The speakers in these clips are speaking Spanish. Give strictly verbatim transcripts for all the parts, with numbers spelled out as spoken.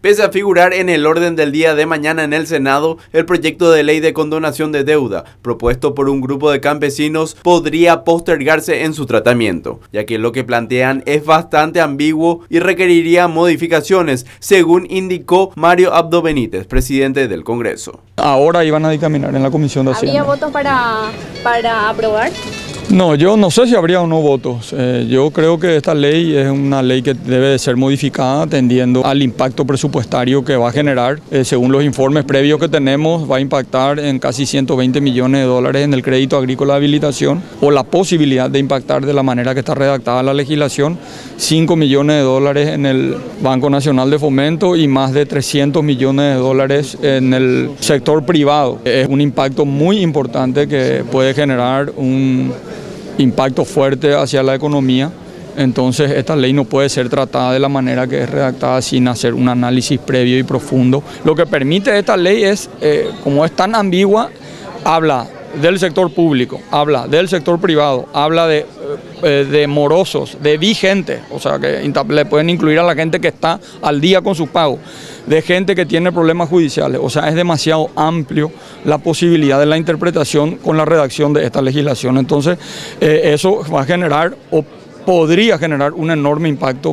Pese a figurar en el orden del día de mañana en el Senado, el proyecto de ley de condonación de deuda, propuesto por un grupo de campesinos, podría postergarse en su tratamiento, ya que lo que plantean es bastante ambiguo y requeriría modificaciones, según indicó Mario Abdo Benítez, presidente del Congreso. Ahora iban a dictaminar en la Comisión de Hacienda. ¿Habría votos para, para aprobar? No, yo no sé si habría o no votos. Eh, yo creo que esta ley es una ley que debe de ser modificada atendiendo al impacto presupuestario que va a generar. Eh, según los informes previos que tenemos, va a impactar en casi ciento veinte millones de dólares en el crédito agrícola de habilitación, o la posibilidad de impactar de la manera que está redactada la legislación, cinco millones de dólares en el Banco Nacional de Fomento y más de trescientos millones de dólares en el sector privado. Es un impacto muy importante que puede generar un impacto fuerte hacia la economía. Entonces esta ley no puede ser tratada de la manera que es redactada sin hacer un análisis previo y profundo. Lo que permite esta ley es, eh, como es tan ambigua, habla del sector público, habla del sector privado, habla de, eh, de morosos, de vigentes, o sea que le pueden incluir a la gente que está al día con su pago, de gente que tiene problemas judiciales. O sea, es demasiado amplio la posibilidad de la interpretación con la redacción de esta legislación. Entonces, eh, eso va a generar o podría generar un enorme impacto,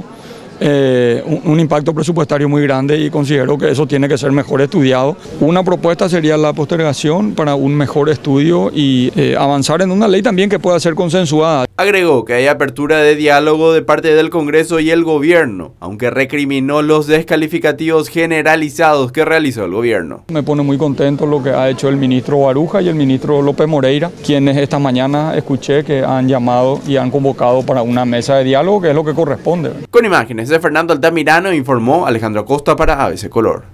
eh, un, un impacto presupuestario muy grande, y considero que eso tiene que ser mejor estudiado. Una propuesta sería la postergación para un mejor estudio y eh, avanzar en una ley también que pueda ser consensuada. Agregó que hay apertura de diálogo de parte del Congreso y el gobierno, aunque recriminó los descalificativos generalizados que realizó el gobierno. Me pone muy contento lo que ha hecho el ministro Baruja y el ministro López Moreira, quienes esta mañana escuché que han llamado y han convocado para una mesa de diálogo, que es lo que corresponde. Con imágenes de Fernando Altamirano, informó Alejandro Acosta para A B C Color.